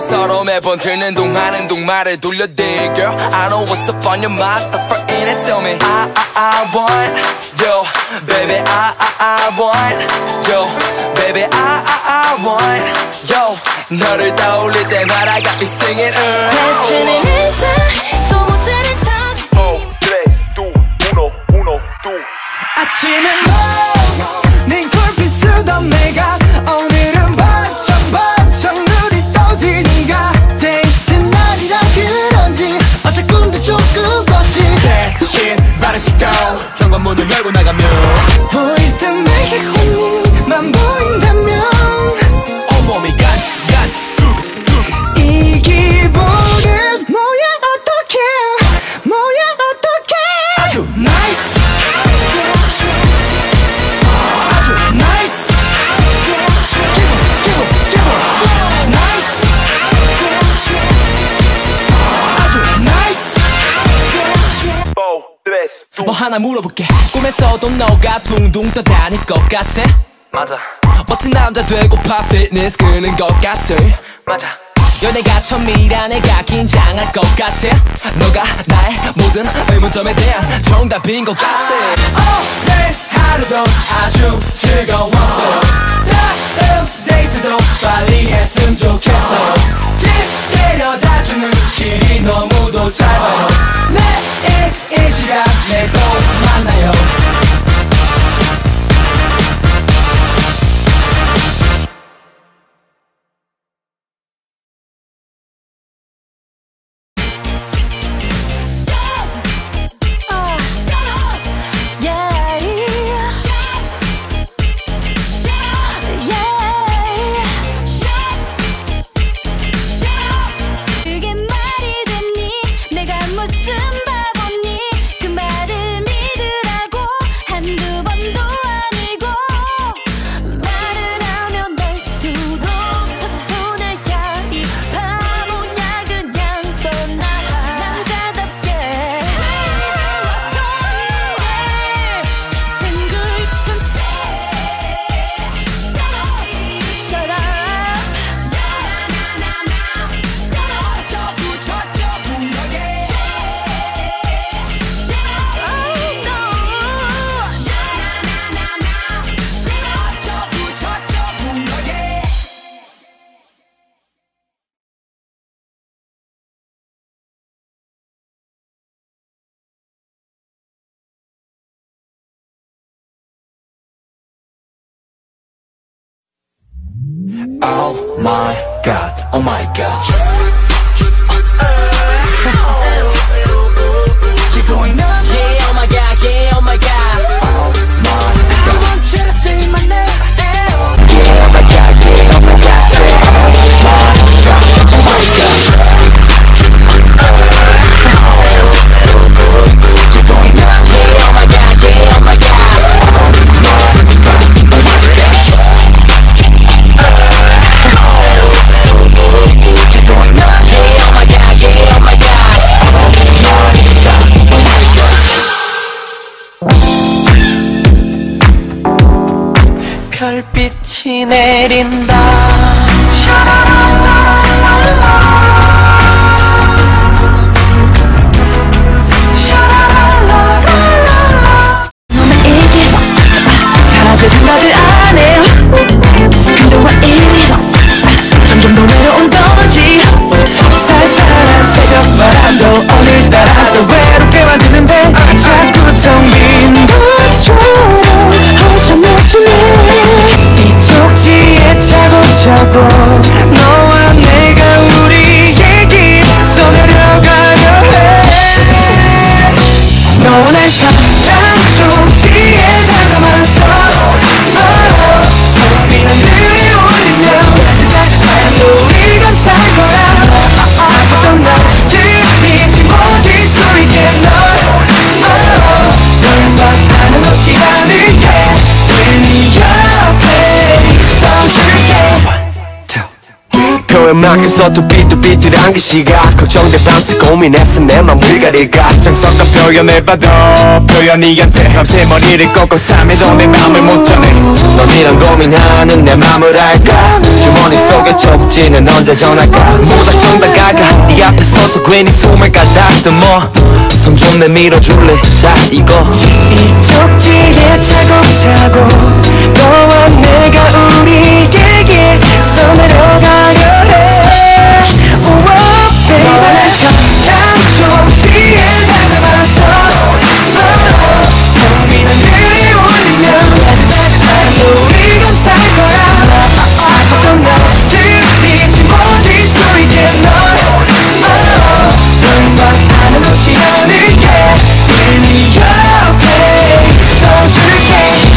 서로 매번 듣는 동하는 동말을 돌려대 Girl, I know what's up on your mind. Stop frontin' and tell me I want yo, baby, I want yo, baby, I want yo. 너를 떠올릴 때마다 got me singing Questioning inside 또 못 들은 척 4, 3, 2, 1, 1, 2 아침에 넌 쿨빛 쓰던 내가 오늘은 반짝반짝 눈이 떠지는가. 데이트 날이라 그런지 어제 꿈도 조금 꿨지. 새 신발을 신고 현관문을 열고 나가면 보일 듯 내게 꽃잎만 보인다면 온몸이 이 기분은 뭐야 어떡해 뭐야 어떡해. 아주 nice 아주 nice nice 아주 nice. 4, 3, 2 뭐 하나 물어볼게. 꿈에서도 너가 둥둥 떠다닐 것 같아. 맞아 멋진 남자 되고파 피트니스 끄는 것 같아. 맞아 연애가 처음이라 내가 긴장할 것 같아. 너가 나의 모든 의문점에 대한 정답인 것 같아. 오늘 하루도 아주 즐거웠어. 다음 데이트도 빨리 했으면 좋겠어. 집 데려다주는 길이 너무도 짧아요. 내일 이 시간에 또 만나요. 그게 말이 됐니? 내가 무슨 바보니? 그 말을 믿으라고 한두 번도 아니고. 말을 하면 할수록 더 손을 펴이 바보냐 그냥 떠나 남자답게. 쟁글처럼 Shut up. Oh my god, oh my god. You're going up. Yeah, oh my god, yeah, oh my god. Oh my I want you to say my name. yeah, oh my god, yeah, oh my god. Say oh my god, oh my god. You're going up. Yeah, oh my god, yeah, oh my god. You're going 필요한 만큼 서투비투비투한 그 시각 걱정돼 밤새 고민했어 내 맘을 가릴까 정석한 표현해봐도 표현이 안돼 밤새 머리를 꺾고 삶에도 내 맘을 못 전해 너니랑 고민하는 내 맘을 알까 주머니 속에 쪽지는 언제 전할까 무작정 다가가 네 앞에 서서 괜히 숨을 가다듬어 손 좀 내밀어줄래 자 이거 이 쪽지